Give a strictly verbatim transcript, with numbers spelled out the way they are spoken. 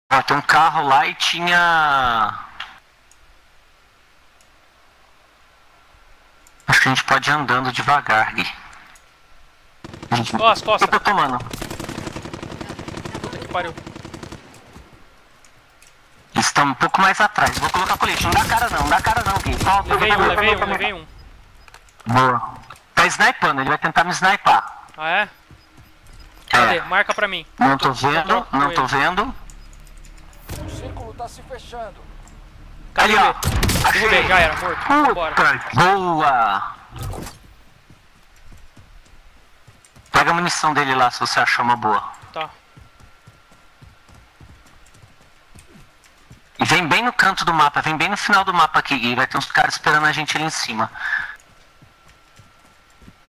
Ó, tem um carro lá e tinha... Acho que a gente pode ir andando devagar, Gui. Costas, costas. Eu tô tomando. Puta que pariu. Eles estão um pouco mais atrás. Vou colocar colete. Não dá cara não, não dá cara não, Gui. Volta, Levei volta, um, volta, levei volta, um, volta. levei um. Boa. Tá snipando, ele vai tentar me sniper. Ah, é? Cadê? É. Marca pra mim. Não tô vendo, não tô vendo. O círculo tá se fechando. Cadê? Ali, ó. Derrubei, Achei. já era, morto. Vambora. Puta, boa. Pega a munição dele lá, se você achar uma boa. Tá. E vem bem no canto do mapa, vem bem no final do mapa aqui, Gui. Vai ter uns caras esperando a gente ali em cima.